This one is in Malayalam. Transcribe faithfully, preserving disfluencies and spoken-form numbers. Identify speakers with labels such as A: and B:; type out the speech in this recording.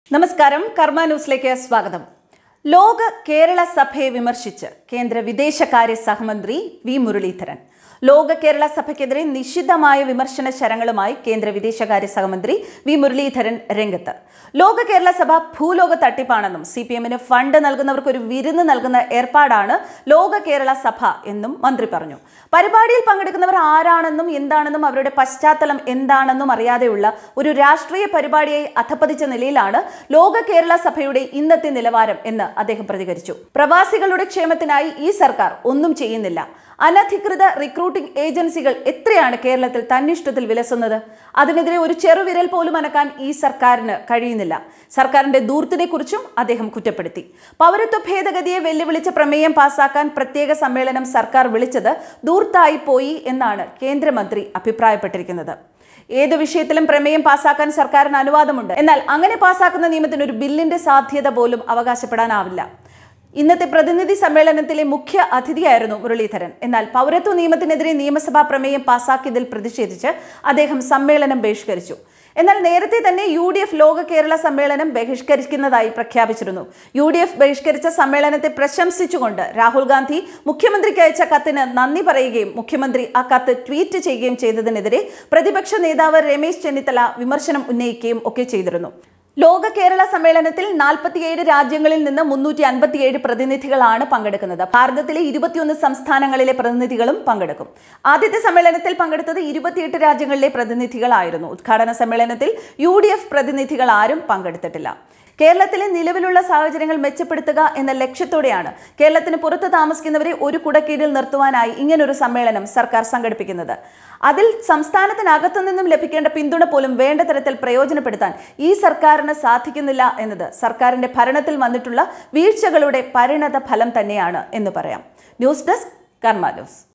A: നമസ്കാരം, കർമ്മ ന്യൂസിലേക്ക് സ്വാഗതം. ലോക കേരള സഭയെ വിമർശിച്ച് കേന്ദ്ര വിദേശകാര്യ സഹമന്ത്രി വി മുരളീധരൻ. ലോക കേരള സഭയ്ക്കെതിരെ നിശിതമായ വിമർശന ശരങ്ങളുമായി കേന്ദ്ര വിദേശകാര്യ സഹമന്ത്രി വി മുരളീധരൻ രംഗത്ത്. ലോക കേരള സഭ ഭൂലോക തട്ടിപ്പാണെന്നും സി പി എമ്മിന് ഫണ്ട് നൽകുന്നവർക്ക് ഒരു വിരുന്ന് നൽകുന്ന ഏർപ്പാടാണ് ലോക കേരള സഭ എന്നും മന്ത്രി പറഞ്ഞു. പരിപാടിയിൽ പങ്കെടുക്കുന്നവർ ആരാണെന്നും എന്താണെന്നും അവരുടെ പശ്ചാത്തലം എന്താണെന്നും അറിയാതെയുള്ള ഒരു രാഷ്ട്രീയ പരിപാടിയായി അധപ്പതിച്ച നിലയിലാണ് ലോക കേരള സഭയുടെ ഇന്നത്തെ നിലവാരം എന്ന് അദ്ദേഹം പ്രതികരിച്ചു. പ്രവാസികളുടെ ക്ഷേമത്തിനായി ഈ സർക്കാർ ഒന്നും ചെയ്യുന്നില്ല. അനധികൃത റിക്രൂട്ടിംഗ് ഏജൻസികൾ എത്രയാണ് കേരളത്തിൽ തന്നിഷ്ടത്തിൽ വിലസുന്നത്? അതിനെതിരെ ഒരു ചെറുവിരൽ പോലും അനക്കാൻ ഈ സർക്കാരിന് കഴിയുന്നില്ല. സർക്കാരിന്റെ ധൂർത്തിനെ കുറിച്ചും അദ്ദേഹം കുറ്റപ്പെടുത്തി. പൗരത്വ ഭേദഗതിയെ വെല്ലുവിളിച്ച പ്രമേയം പാസാക്കാൻ പ്രത്യേക സമ്മേളനം സർക്കാർ വിളിച്ചത് ധൂർത്തായി പോയി എന്നാണ് കേന്ദ്രമന്ത്രി അഭിപ്രായപ്പെട്ടിരിക്കുന്നത്. ഏത് വിഷയത്തിലും പ്രമേയം പാസാക്കാൻ സർക്കാരിന് അനുവാദമുണ്ട്. എന്നാൽ അങ്ങനെ പാസാക്കുന്ന നിയമത്തിന് ഒരു ബില്ലിന്റെ സാധ്യത പോലും അവകാശപ്പെടാനാവില്ല. ഇന്നത്തെ പ്രതിനിധി സമ്മേളനത്തിലെ മുഖ്യ അതിഥിയായിരുന്നു മുരളീധരൻ. എന്നാൽ പൗരത്വ നിയമത്തിനെതിരെ നിയമസഭാ പ്രമേയം പാസാക്കിയതിൽ പ്രതിഷേധിച്ച് അദ്ദേഹം സമ്മേളനം ബഹിഷ്കരിച്ചു. എന്നാൽ നേരത്തെ തന്നെ യു ഡി എഫ് ലോക കേരള സമ്മേളനം ബഹിഷ്കരിക്കുന്നതായി പ്രഖ്യാപിച്ചിരുന്നു. യു ഡി എഫ് ബഹിഷ്കരിച്ച സമ്മേളനത്തെ പ്രശംസിച്ചുകൊണ്ട് രാഹുൽ ഗാന്ധി മുഖ്യമന്ത്രിക്ക് അയച്ച കത്തിന് നന്ദി പറയുകയും മുഖ്യമന്ത്രി ആ കത്ത് ട്വീറ്റ് ചെയ്യുകയും ചെയ്തതിനെതിരെ പ്രതിപക്ഷ നേതാവ് രമേശ് ചെന്നിത്തല വിമർശനം ഉന്നയിക്കുകയും ഒക്കെ ചെയ്തിരുന്നു. ലോക കേരള സമ്മേളനത്തിൽ നാൽപ്പത്തിയേഴ് രാജ്യങ്ങളിൽ നിന്ന് മുന്നൂറ്റി അൻപത്തിയേഴ് പ്രതിനിധികളാണ് പങ്കെടുക്കുന്നത്. ഭാരതത്തിലെ ഇരുപത്തിയൊന്ന് സംസ്ഥാനങ്ങളിലെ പ്രതിനിധികളും പങ്കെടുക്കും. ആദ്യത്തെ സമ്മേളനത്തിൽ പങ്കെടുത്തത് ഇരുപത്തിയെട്ട് രാജ്യങ്ങളിലെ പ്രതിനിധികളായിരുന്നു. ഉദ്ഘാടന സമ്മേളനത്തിൽ യു ഡി എഫ് പ്രതിനിധികൾ ആരും പങ്കെടുത്തിട്ടില്ല. കേരളത്തിലെ നിലവിലുള്ള സാഹചര്യങ്ങൾ മെച്ചപ്പെടുത്തുക എന്ന ലക്ഷ്യത്തോടെയാണ് കേരളത്തിന് പുറത്ത് താമസിക്കുന്നവരെ ഒരു കുടക്കീഴിൽ നിർത്തുവാനായി ഇങ്ങനൊരു സമ്മേളനം സർക്കാർ സംഘടിപ്പിക്കുന്നത്. അതിൽ സംസ്ഥാനത്തിനകത്തു നിന്നും ലഭിക്കേണ്ട പിന്തുണ പോലും വേണ്ട തരത്തിൽ പ്രയോജനപ്പെടുത്താൻ ഈ സർക്കാരിന് സാധിക്കുന്നില്ല എന്നത് സർക്കാരിന്റെ ഭരണത്തിൽ വന്നിട്ടുള്ള വീഴ്ചകളുടെ പരിണത ഫലം തന്നെയാണ് എന്ന് പറയാം. News desk, Karma news.